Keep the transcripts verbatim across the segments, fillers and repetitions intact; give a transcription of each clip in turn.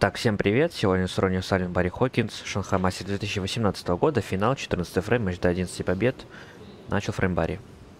Итак, всем привет! Сегодня с Ронни O'Sullivan, Барри Хокинс, Шанхай Мастер две тысячи восемнадцатого года, финал, четырнадцатый фрейм, матч до одиннадцати побед. Начал фрейм Барри.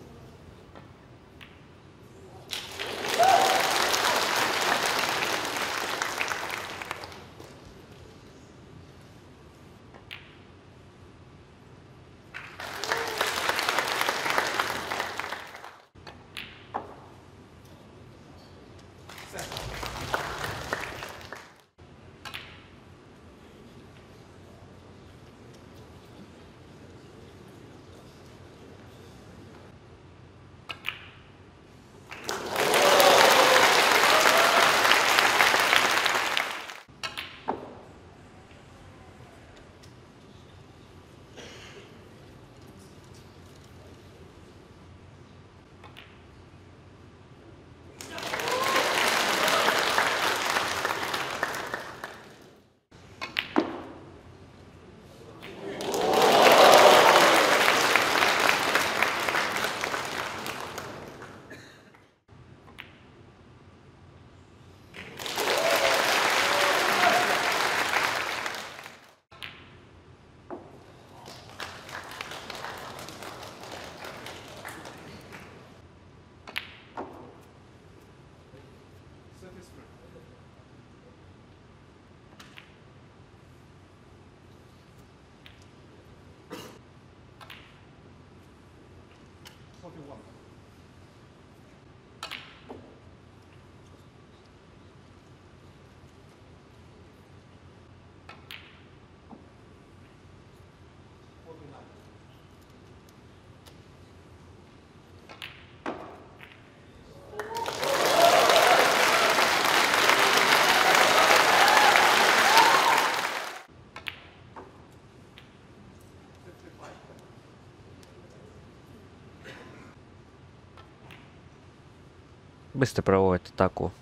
Быстро проводит атаку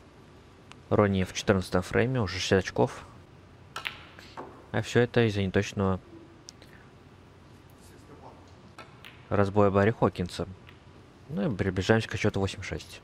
Ронни в четырнадцатом фрейме, уже шестьдесят очков. А все это из-за неточного разбоя Барри Хокинса. Ну и приближаемся к счету восемь шесть.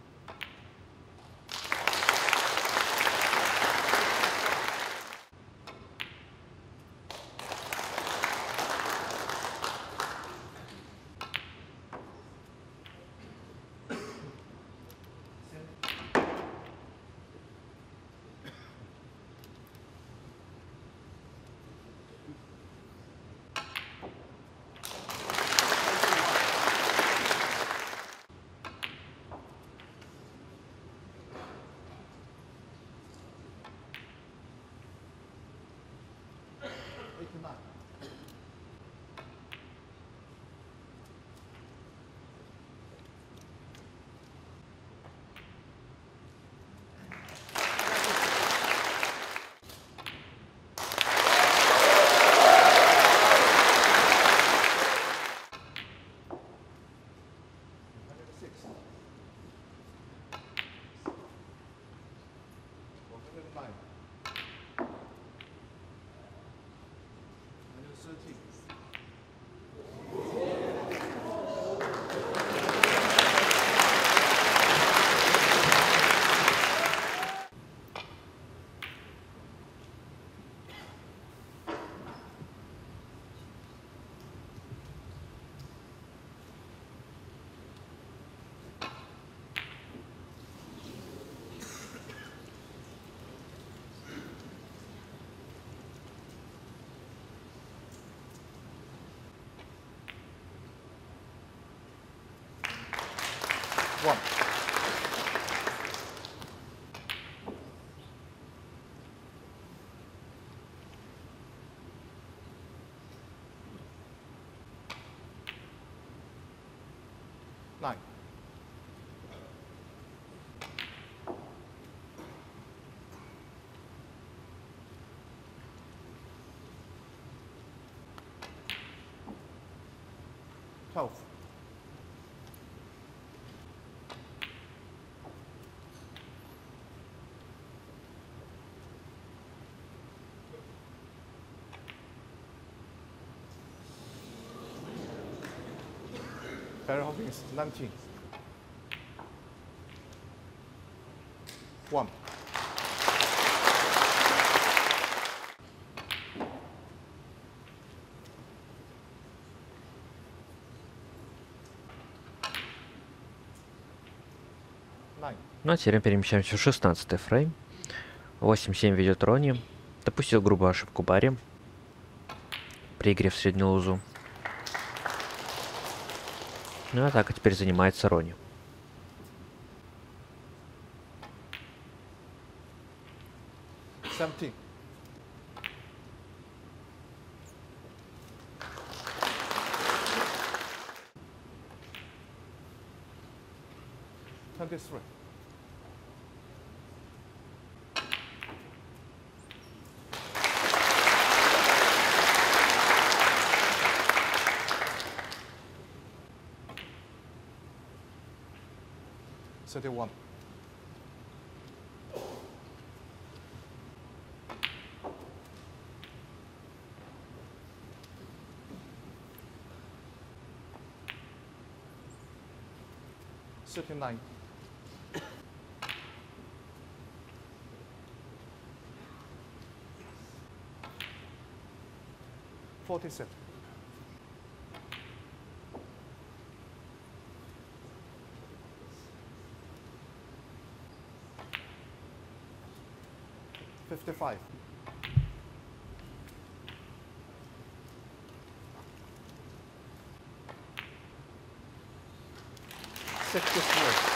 One. Nine. Twelve. Barry Hawkins, nineteen. One. Ну а теперь перемещаемся в шестнадцатый фрейм. восемь семь ведет Ронни. Допустил грубую ошибку Барри при игре в среднюю лузу. Ну а так, а теперь занимается Ронни. seventeen. twenty-three. thirty-one. thirty-nine. forty-seven. fifty-five. sixty-three.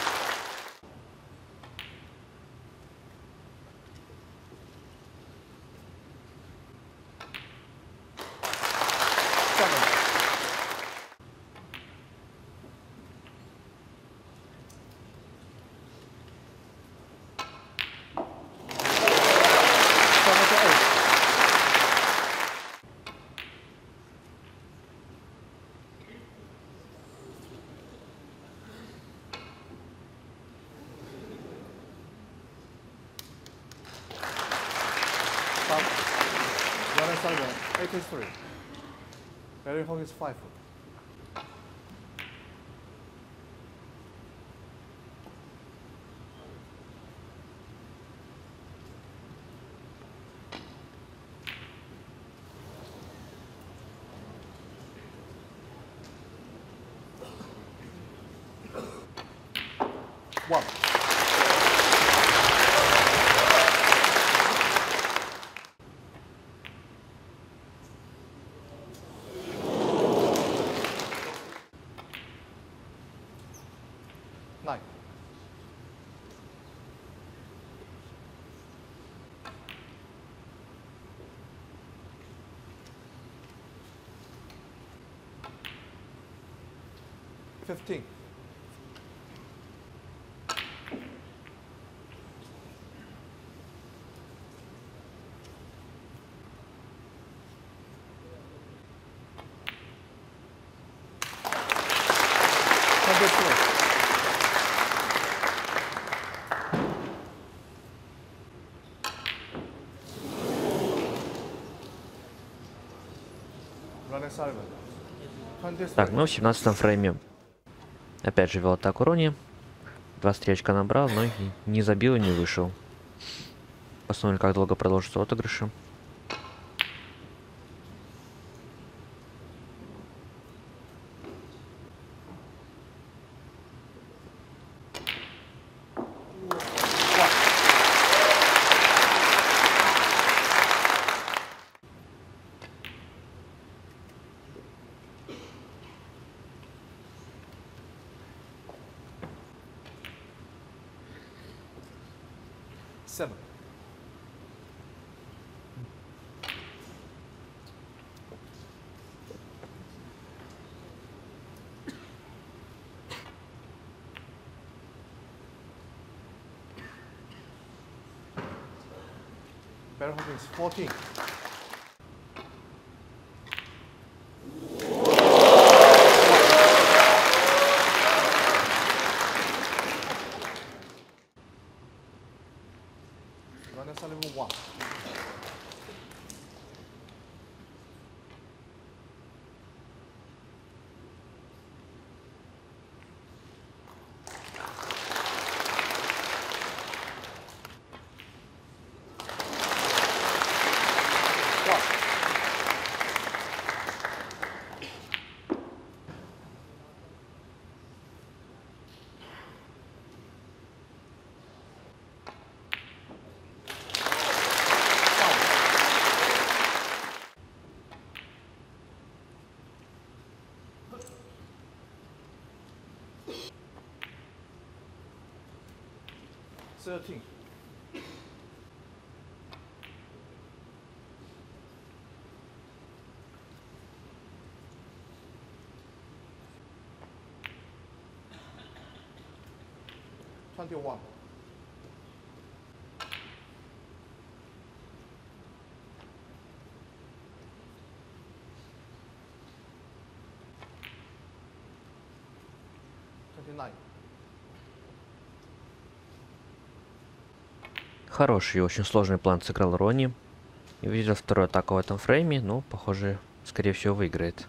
Ronnie O'Sullivan, eighty-three. Barry Hong is five. One. Nine. Fifteen. Twenty-three. Ronnie O'Sullivan. twenty-three. Так, ну в семнадцатом фрейме опять же вел атаку Ронни. Два стрелочка набрал, но и не забил и не вышел. Посмотрим, как долго продолжится отыгрыши. Seven. Barry Hong is fourteen. Ronnie O'Sullivan one. thirteen. Twenty-one. Twenty-nine. Хороший и очень сложный план сыграл Ронни. И увидел вторую атаку в этом фрейме, но, похоже, скорее всего, выиграет.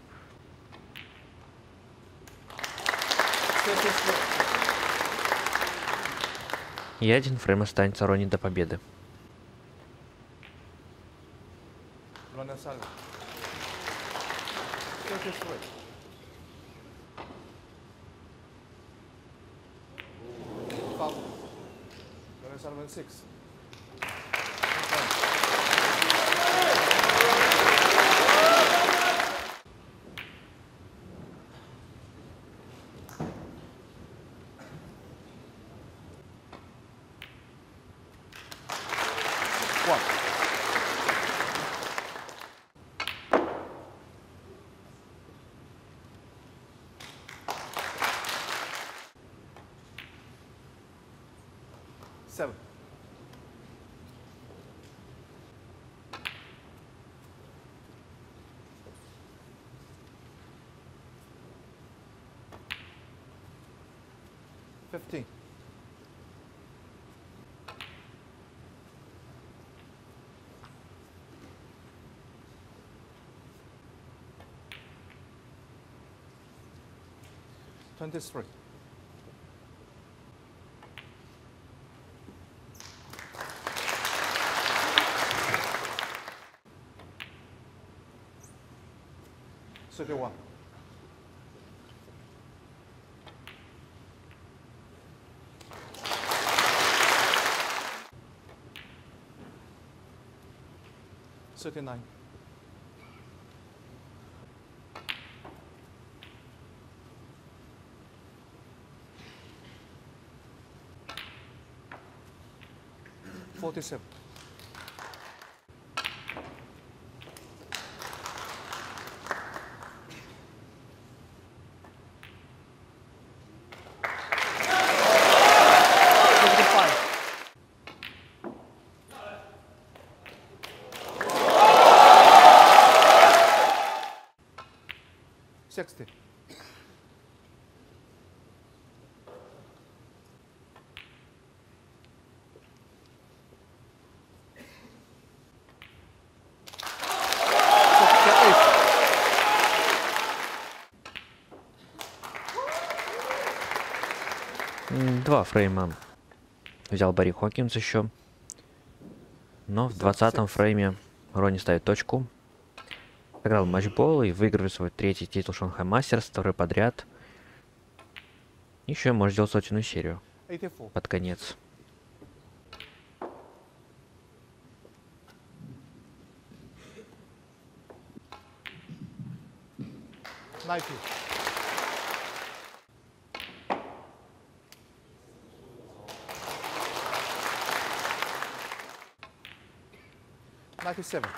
И один фрейм останется Ронни до победы. Ronnie O'Sullivan. thirty-three. Foul. Ronnie O'Sullivan six. One. Seven. Fifteen. Twenty-three. Thirty-one. Thirty-nine. Forty-seven. Fifty-five. Sixty. М, Два фрейма взял Барри Хокинс еще. Но в двадцатом фрейме Ронни ставит точку. Сыграл матчбол и выигрывает свой третий титул Shanghai Masters, второй подряд. Еще может сделать сотенную серию Eighty-four. под конец. Ninety. Ninety-seven.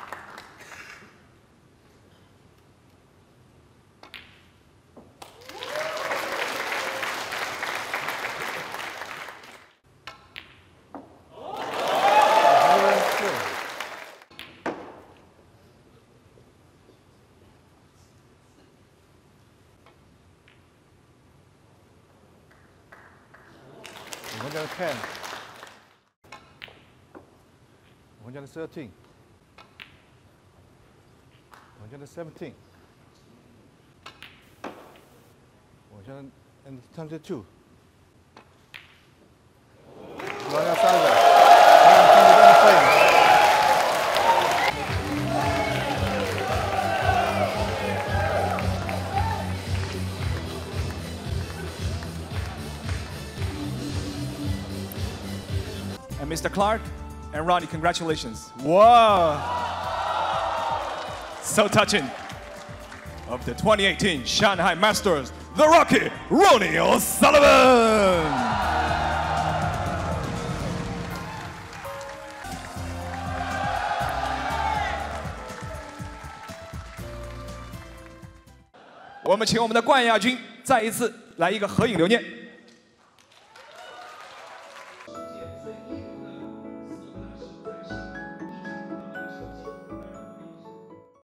one hundred ten. one hundred thirteen. one hundred seventeen. one hundred twenty-two. Ronnie O'Sullivan. one hundred twenty-one frames. And Mister Clark and Ronnie, congratulations. Wow! So touching. Of the twenty eighteen Shanghai Masters, the Rocky, Ronnie O'Sullivan! 我们请我们的冠亚军再一次来一个合影留念。